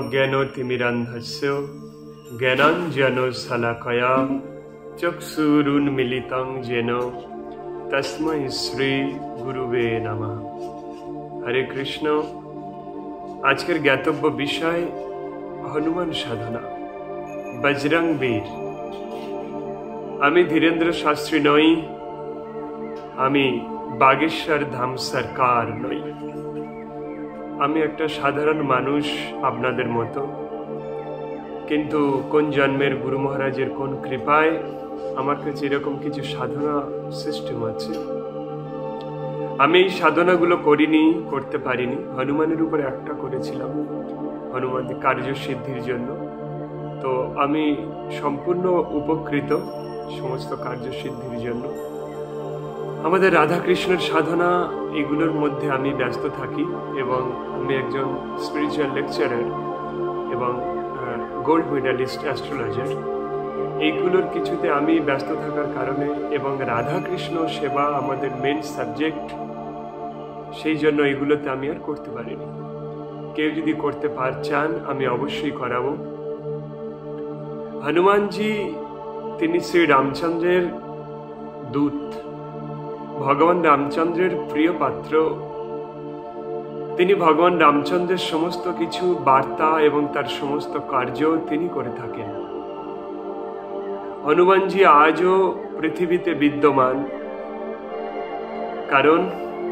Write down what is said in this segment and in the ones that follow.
অজ্ঞানতিমিরান্ধস্য জ্ঞানাঞ্জনশলাকয়া চক্ষুরুন্মিলিতং যেন তস্मै শ্রী গুরুবে নমঃ। হরে কৃষ্ণ। আজকের জ্ঞাতব্য বিষয় হনুমান সাধনা, বজরং বীর। আমি ধীরেন্দ্র শাস্ত্রী নই, আমি বাগেশ্বর ধাম সরকার নই। আমি একটা সাধারণ মানুষ আপনাদের মতো, কিন্তু কোন জন্মের গুরু মহারাজের কোন কৃপায় আমার কাছে এরকম কিছু সাধনা সিস্টেম আছে। আমি এই সাধনাগুলো করতে পারিনি। হনুমানের উপরে একটা করেছিলাম, হনুমানের কার্যসিদ্ধির জন্য। তো আমি সম্পূর্ণ উপকৃত সমস্ত কার্যসিদ্ধির জন্য। আমাদের রাধাকৃষ্ণের সাধনা, এগুলোর মধ্যে আমি ব্যস্ত থাকি, এবং আমি একজন স্পিরিচুয়াল লেকচারার এবং গোল্ড মেডালিস্ট অ্যাস্ট্রোলজার। এইগুলোর কিছুতে আমি ব্যস্ত থাকার কারণে, এবং রাধাকৃষ্ণ সেবা আমাদের মেন সাবজেক্ট, সেই জন্য এগুলোতে আমি আর করতে পারিনি। কেউ যদি করতে চান আমি অবশ্যই করাবো। হনুমানজি তিনি শ্রী রামচন্দ্রের দূত, ভগবান রামচন্দ্রের প্রিয় পাত্র। তিনি ভগবান রামচন্দ্রের সমস্ত কিছু বার্তা এবং তার সমস্ত কার্য তিনি করে থাকেন। হনুমানজি আজও পৃথিবীতে বিদ্যমান, কারণ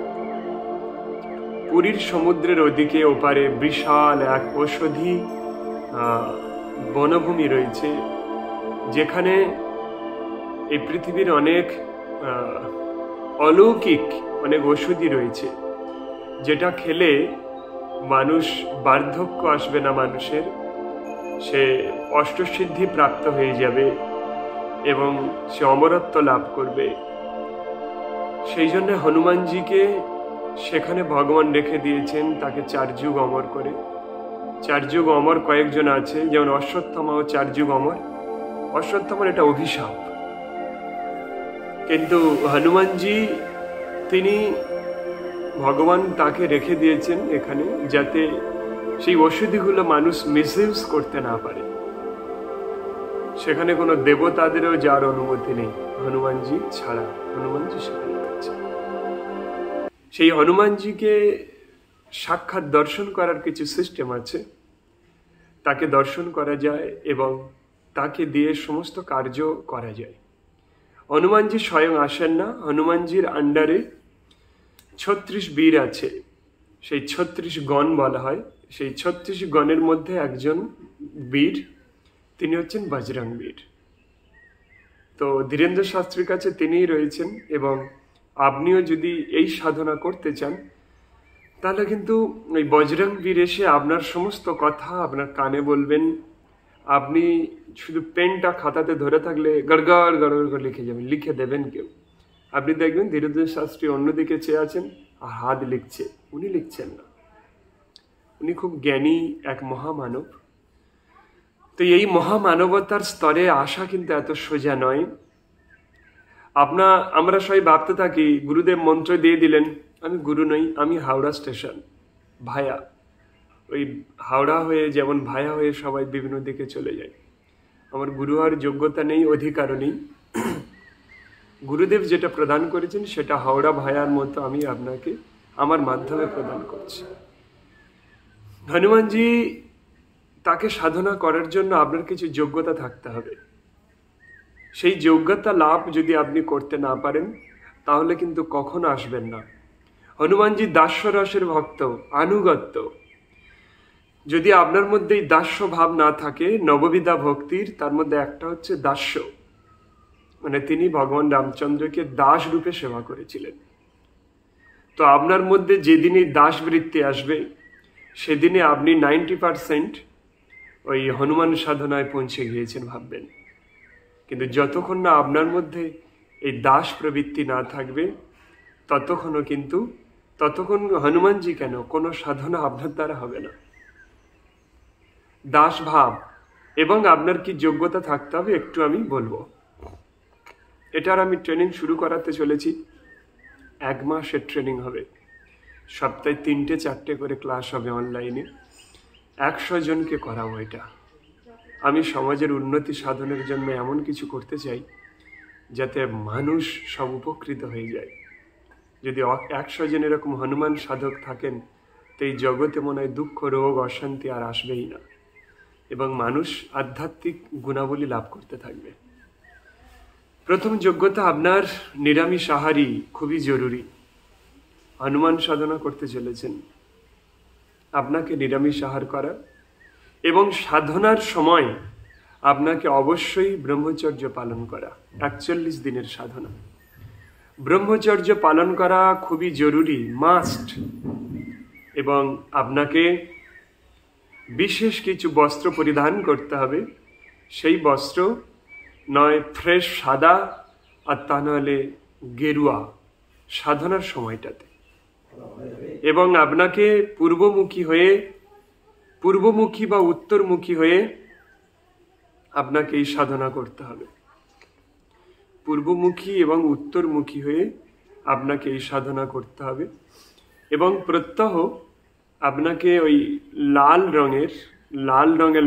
পুরীর সমুদ্রের ওদিকে ওপারে বিশাল এক ঔষধি বনভূমি রয়েছে, যেখানে এই পৃথিবীর অনেক অলৌকিক অনেক ওষুধি রয়েছে, যেটা খেলে মানুষ বার্ধক্য আসবে না, মানুষের সে অষ্টসিদ্ধি প্রাপ্ত হয়ে যাবে এবং সে অমরত্ব লাভ করবে। সেই জন্য হনুমানজিকে সেখানে ভগবান রেখে দিয়েছেন, তাকে 4 যুগ অমর করে। 4 যুগ অমর কয়েকজন আছে, যেমন অশ্বত্থামাও 4 যুগ অমর। অশ্বত্থামার এটা অভিশাপ, কিন্তু হনুমানজি তিনি ভগবান তাকে রেখে দিয়েছেন এখানে, যাতে সেই ওষুধগুলো মানুষ মিসইউজ করতে না পারে। সেখানে কোনো দেবতাদেরও যার অনুমতি নেই, হনুমানজি ছাড়া। হনুমানজি সেখানে আছে। সেই হনুমানজিকে সাক্ষাৎ দর্শন করার কিছু সিস্টেম আছে। তাকে দর্শন করা যায় এবং তাকে দিয়ে সমস্ত কার্য করা যায়। হনুমানজি স্বয়ং আসেন না, হনুমানজির আন্ডারে 36 বীর আছে, সেই 36 গণ বলা হয়। সেই 36 গণের মধ্যে একজন বীর, তিনি হচ্ছেন বজরং বীর। তো ধীরেন্দ্র শাস্ত্রীর কাছে তিনিই রয়েছেন, এবং আপনিও যদি এই সাধনা করতে চান, তাহলে কিন্তু ওই বজরং বীর এসে আপনার সমস্ত কথা আপনার কানে বলবেন। আপনি শুধু পেনটা খাতাতে ধরে থাকলে গড়গড় গড়গড় করে লিখে যাবেন, লিখে দেবেন কেউ। আপনি দেখবেন ধীরেন্দ্র শাস্ত্রী অন্যদিকে চেয়ে আছেন আর হাত লিখছে, উনি লিখছেন না। উনি খুব জ্ঞানী এক মহামানব। তো এই মহামানবতার স্তরে আসা কিন্তু এত সোজা নয়। আমরা সবাই ভাবতে থাকি, গুরুদেব মন্ত্র দিয়ে দিলেন, আমি গুরু নই, আমি হাওড়া স্টেশন ভায়া। ওই হাওড়া হয়ে যেমন ভায়া হয়ে সবাই বিভিন্ন দিকে চলে যায়। আমার গুরু হওয়ার যোগ্যতা নেই, অধিকারও নেই। গুরুদেব যেটা প্রদান করেছেন সেটা হাওড়া ভায়ার মতো আমি আপনাকে আমার মাধ্যমে প্রদান করছি। হনুমানজি, তাকে সাধনা করার জন্য আপনার কিছু যোগ্যতা থাকতে হবে। সেই যোগ্যতা লাভ যদি আপনি করতে না পারেন, তাহলে কিন্তু কখনো আসবেন না। হনুমানজি দাস্যরসের ভক্ত, আনুগত্য। যদি আপনার মধ্যে এই দাস্য ভাব না থাকে, নববিধা ভক্তির তার মধ্যে একটা হচ্ছে দাস্য, মানে তিনি ভগবান রামচন্দ্রকে দাস রূপে সেবা করেছিলেন। তো আপনার মধ্যে যেদিনই দাস বৃত্তি আসবে, সেদিনে আপনি 90% ওই হনুমান সাধনায় পৌঁছে গিয়েছেন ভাববেন। কিন্তু যতক্ষণ না আপনার মধ্যে এই দাস প্রবৃত্তি না থাকবে, ততক্ষণ হনুমানজি কেন, কোনো সাধনা আপনার দ্বারা হবে না। দাস ভাব এবং আপনার কি যোগ্যতা থাকতে হবে একটু আমি বলবো। এটার আমি ট্রেনিং শুরু করাতে চলেছি। 1 মাসের ট্রেনিং হবে, সপ্তাহে 3-4টে করে ক্লাস হবে অনলাইনে। 100 জনকে করাবো। এটা আমি সমাজের উন্নতি সাধনের জন্য এমন কিছু করতে চাই যাতে মানুষ সব উপকৃত হয়ে যায়। যদি 100 জন এরকম হনুমান সাধক থাকেন তো এই জগতে মনে হয় দুঃখ, রোগ, অশান্তি আর আসবেই না, এবং মানুষ আধ্যাত্মিক গুণাবলী লাভ করতে থাকবে। প্রথম যোগ্যতা আপনার নিরামিষ আহারই খুবই জরুরি। হনুমান সাধনা করতে চলেছেন, আপনাকে নিরামিষ আহার করা, এবং সাধনার সময় আপনাকে অবশ্যই ব্রহ্মচর্য পালন করা। 41 দিনের সাধনা, ব্রহ্মচর্য পালন করা খুবই জরুরি, মাস্ট। এবং আপনাকে বিশেষ কিছু বস্ত্র পরিধান করতে হবে। সেই বস্ত্র নয় ফ্রেশ সাদা, আর তা নাহলে গেরুয়া, সাধনার সময়টাতে। এবং আপনাকে পূর্বমুখী বা উত্তরমুখী হয়ে আপনাকে এই সাধনা করতে হবে। পূর্বমুখী এবং উত্তরমুখী হয়ে আপনাকে এই সাধনা করতে হবে। এবং প্রত্যহ আপনাকে ওই লাল রঙের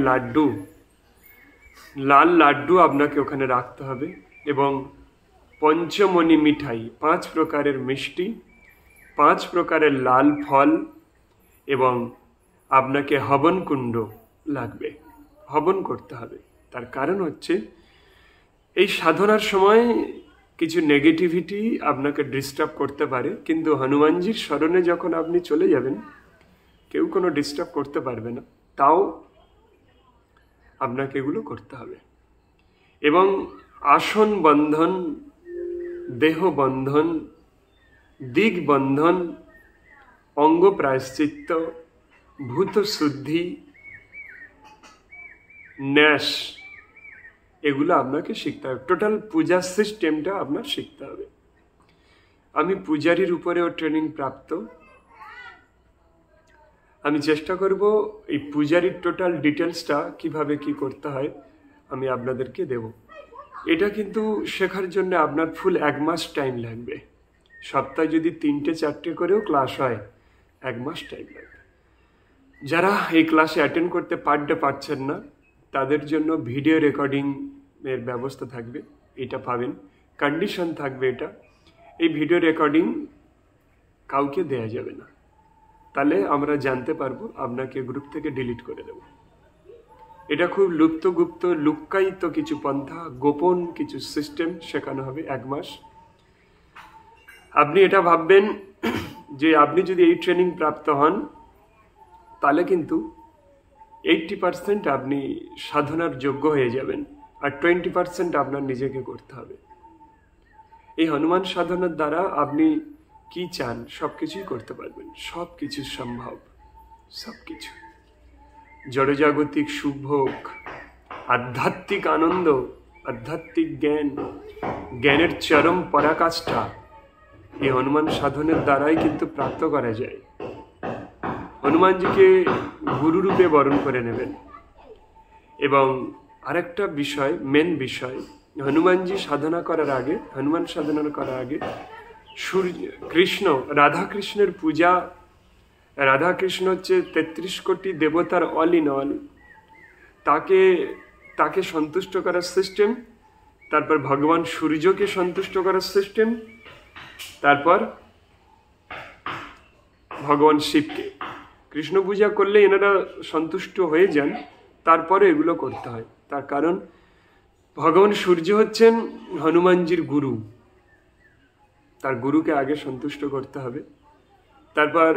লাড্ডু আপনাকে ওখানে রাখতে হবে। এবং পঞ্চমণি মিঠাই, 5 প্রকারের মিষ্টি, 5 প্রকারের লাল ফল, এবং আপনাকে হবন কুণ্ড লাগবে, হবন করতে হবে। তার কারণ হচ্ছে এই সাধনার সময় কিছু নেগেটিভিটি আপনাকে ডিস্টার্ব করতে পারে, কিন্তু হনুমানজির স্মরণে যখন আপনি চলে যাবেন কেউ কোনো ডিস্টার্ব করতে পারবে না। তাও আপনাকে এগুলো করতে হবে। এবং আসন বন্ধন, দেহ বন্ধন, দিগ বন্ধন, অঙ্গ প্রায়শ্চিত্ত, ভূত শুদ্ধি, ন্যাস, এগুলো আপনাকে শিখতে হবে। টোটাল পূজার সিস্টেমটা আপনার শিখতে হবে। আমি পূজারীর উপরেও ট্রেনিং প্রাপ্ত। আমি চেষ্টা করব এই পূজারীর টোটাল ডিটেলসটা কিভাবে কি করতে হয় আমি আপনাদেরকে দেব। এটা কিন্তু শেখার জন্য আপনার ফুল 1 মাস টাইম লাগবে। সপ্তাহে যদি 3-4টে করেও ক্লাস হয় 1 মাস টাইম লাগবে। যারা এই ক্লাসে অ্যাটেন্ড করতে পারছেন না তাদের জন্য ভিডিও রেকর্ডিং এর ব্যবস্থা থাকবে, এটা পাবেন। কন্ডিশন থাকবে এটা, এই ভিডিও রেকর্ডিং কাউকে দেয়া যাবে না, তাহলে আমরা জানতে পারবো, আপনাকে গ্রুপ থেকে ডিলিট করে দেব। এটা খুব লুক্কায়িত কিছু পন্থা, গোপন কিছু সিস্টেম শেখানো হবে 1 মাস। আপনি এটা ভাববেন যে আপনি যদি এই ট্রেনিং প্রাপ্ত হন তাহলে কিন্তু 80% আপনি সাধনার যোগ্য হয়ে যাবেন, আর 20% আপনার নিজেকে করতে হবে। এই হনুমান সাধনার দ্বারা আপনি কি চান সবকিছুই করতে পারবেন, সবকিছু সম্ভব, সবকিছু। জড়জাগতিক সুখভোগ, আধ্যাত্মিক আনন্দ, আধ্যাত্মিক জ্ঞানের চরম পরাকাষ্ঠা এই হনুমান সাধনের দ্বারাই কিন্তু প্রাপ্ত করা যায়। হনুমানজিকে গুরুরূপে বরণ করে নেবেন। এবং আরেকটা বিষয়, মেন বিষয়, হনুমান সাধনা করার আগে রাধা কৃষ্ণের পূজা। রাধা কৃষ্ণ হচ্ছে 33 কোটি দেবতার অল ইন অল। তাকে সন্তুষ্ট করার সিস্টেম, তারপর ভগবান সূর্যকে সন্তুষ্ট করার সিস্টেম, তারপর ভগবান শিবকে। কৃষ্ণ পূজা করলে এনারা সন্তুষ্ট হয়ে যান, তারপরে এগুলো করতে হয়। তার কারণ ভগবান সূর্য হচ্ছেন হনুমানজির গুরু, তার গুরুকে আগে সন্তুষ্ট করতে হবে। তারপর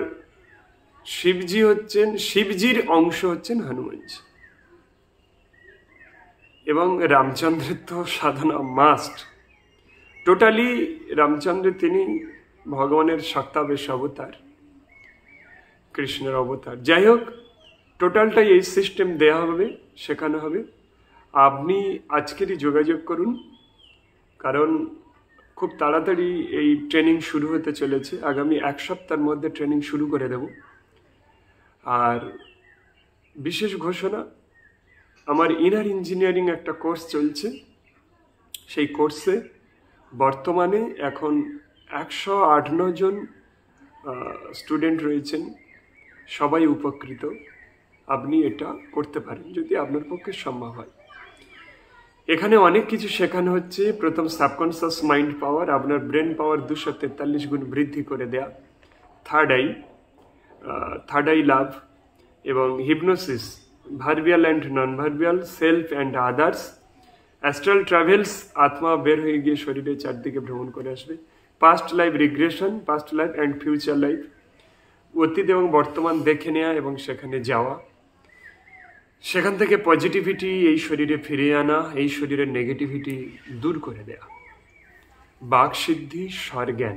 শিবজির অংশ হচ্ছেন হনুমানজি। এবং রামচন্দ্রের তো সাধনা মাস্ট। টোটালি রামচন্দ্র তিনি ভগবানের সত্তাবেশ অবতার, কৃষ্ণের অবতার। যাই হোক, টোটালটাই এই সিস্টেম দেয়া হবে, শেখানো হবে। আপনি আজকেরই যোগাযোগ করুন, কারণ খুব তাড়াতাড়ি এই ট্রেনিং শুরু হতে চলেছে। আগামী 1 সপ্তাহের মধ্যে ট্রেনিং শুরু করে দেব। আর বিশেষ ঘোষণা, আমার ইনার ইঞ্জিনিয়ারিং একটা কোর্স চলছে। সেই কোর্সে বর্তমানে এখন 108-9 জন স্টুডেন্ট রয়েছেন, সবাই উপকৃত। আপনি এটা করতে পারেন যদি আপনার পক্ষে সম্ভব হয়। এখানে অনেক কিছু শেখানো হচ্ছে। প্রথম সাবকনসিয়াস মাইন্ড পাওয়ার, আপনার ব্রেন পাওয়ার 243 গুণ বৃদ্ধি করে দেয়া। থার্ড আই লাভ এবং hypnosis, verbal and non verbal, self and others, astral travels, আত্মা বের হয়ে গিয়ে শরীরের চারদিকে ভ্রমণ করে আসবে, past life regression, past life and future life, অতীত এবং বর্তমান দেখে নেওয়া এবং সেখানে যাওয়া, সেখান থেকে পজিটিভিটি এই শরীরে ফিরিয়ে আনা, এই শরীরের নেগেটিভিটি দূর করে দেয়া, বাকসিদ্ধি, স্বরজ্ঞান,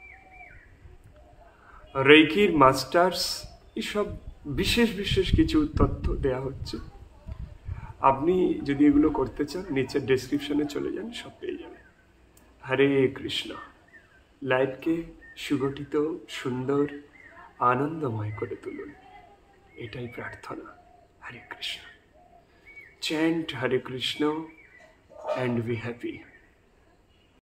রেইকির মাস্টার্স, এইসব বিশেষ বিশেষ কিছু তথ্য দেয়া হচ্ছে। আপনি যদি এগুলো করতে চান নিচের ডেসক্রিপশনে চলে যান, সব পেয়ে যাবেন। হরে কৃষ্ণ। লাইফকে সুগঠিত, সুন্দর, আনন্দময় করে তুলুন, এটাই প্রার্থনা। হরে Krishna. Chant Hare Krishna and be happy.